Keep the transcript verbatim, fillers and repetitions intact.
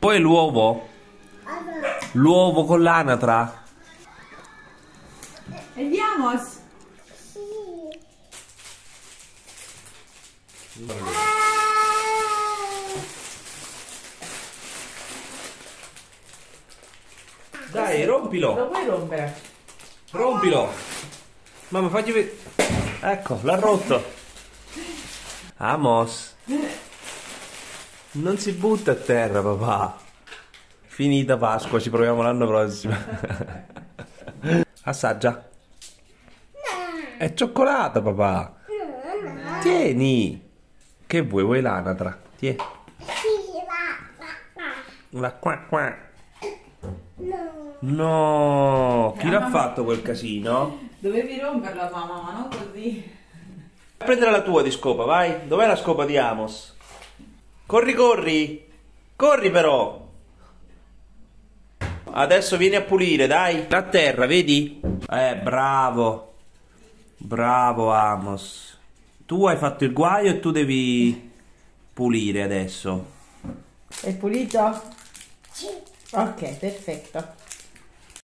Poi l'uovo. L'uovo con l'anatra. Andiamo. Dai, rompilo. Lo puoi rompere? Rompilo. Mamma, fagli vedere. Ecco, l'ha rotto. Amos. Non si butta a terra, papà. Finita Pasqua, ci proviamo l'anno prossimo. Assaggia. È cioccolata, papà. Tieni. Che vuoi? Vuoi l'anatra? Tieni. La qua qua. No. Chi l'ha fatto quel casino? Dovevi romperla, mamma, ma non così. Prendere la tua di scopa, vai. Dov'è la scopa di Amos? Corri, corri. Corri però. Adesso vieni a pulire, dai. A terra, vedi? Eh, bravo. Bravo Amos. Tu hai fatto il guaio e tu devi pulire adesso. È pulito? Sì. Ok, perfetto.